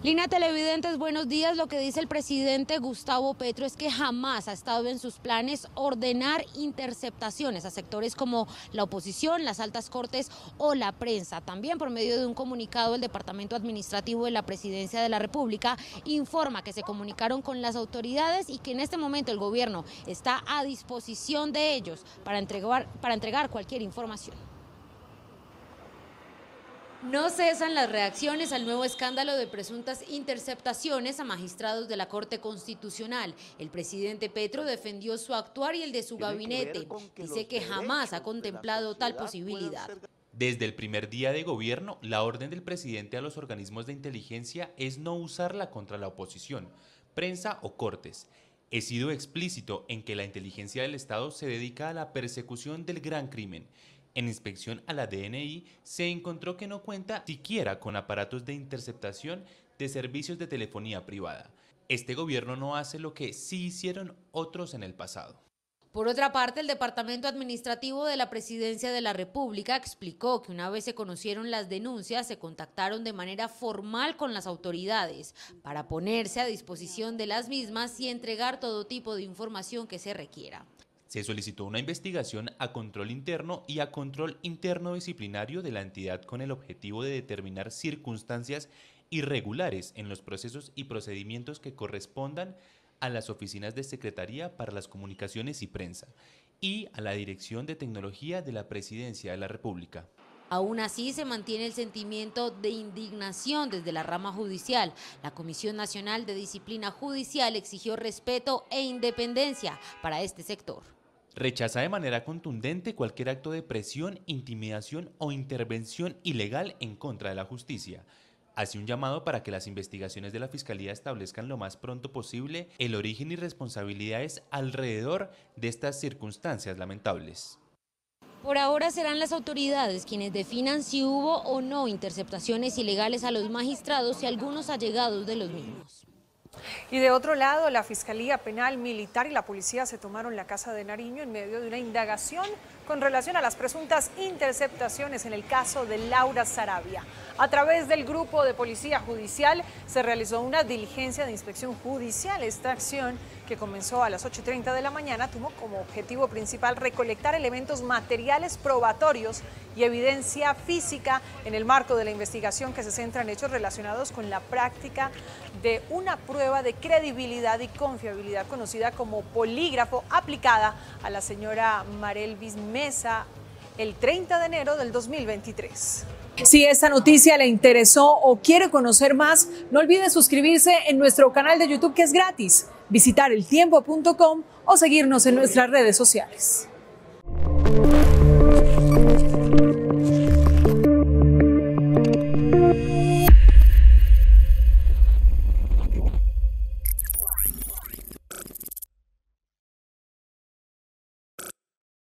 Lina, televidentes, buenos días. Lo que dice el presidente Gustavo Petro es que jamás ha estado en sus planes ordenar interceptaciones a sectores como la oposición, las altas cortes o la prensa. También por medio de un comunicado, el Departamento Administrativo de la Presidencia de la República informa que se comunicaron con las autoridades y que en este momento el gobierno está a disposición de ellos para entregar cualquier información. No cesan las reacciones al nuevo escándalo de presuntas interceptaciones a magistrados de la Corte Constitucional. El presidente Petro defendió su actuar y el de su gabinete. Dice que jamás ha contemplado tal posibilidad. Desde el primer día de gobierno, la orden del presidente a los organismos de inteligencia es no usarla contra la oposición, prensa o cortes. He sido explícito en que la inteligencia del Estado se dedica a la persecución del gran crimen. En inspección a la DNI se encontró que no cuenta siquiera con aparatos de interceptación de servicios de telefonía privada. Este gobierno no hace lo que sí hicieron otros en el pasado. Por otra parte, el Departamento Administrativo de la Presidencia de la República explicó que una vez se conocieron las denuncias, se contactaron de manera formal con las autoridades para ponerse a disposición de las mismas y entregar todo tipo de información que se requiera. Se solicitó una investigación a control interno y a control interno disciplinario de la entidad con el objetivo de determinar circunstancias irregulares en los procesos y procedimientos que correspondan a las oficinas de Secretaría para las Comunicaciones y Prensa y a la Dirección de Tecnología de la Presidencia de la República. Aún así, se mantiene el sentimiento de indignación desde la rama judicial. La Comisión Nacional de Disciplina Judicial exigió respeto e independencia para este sector. Rechaza de manera contundente cualquier acto de presión, intimidación o intervención ilegal en contra de la justicia. Hace un llamado para que las investigaciones de la Fiscalía establezcan lo más pronto posible el origen y responsabilidades alrededor de estas circunstancias lamentables. Por ahora serán las autoridades quienes definan si hubo o no interceptaciones ilegales a los magistrados y algunos allegados de los mismos. Y de otro lado, la Fiscalía Penal Militar y la Policía se tomaron la Casa de Nariño en medio de una indagación con relación a las presuntas interceptaciones en el caso de Laura Sarabia. A través del Grupo de Policía Judicial se realizó una diligencia de inspección judicial. Esta acción, que comenzó a las 8:30 de la mañana, tuvo como objetivo principal recolectar elementos materiales probatorios y evidencia física en el marco de la investigación que se centra en hechos relacionados con la práctica de una prueba de credibilidad y confiabilidad conocida como polígrafo aplicada a la señora Marelvis Mesa el 30 de enero del 2023. Si esta noticia le interesó o quiere conocer más, no olvide suscribirse en nuestro canal de YouTube, que es gratis, visitar eltiempo.com o seguirnos en nuestras redes sociales.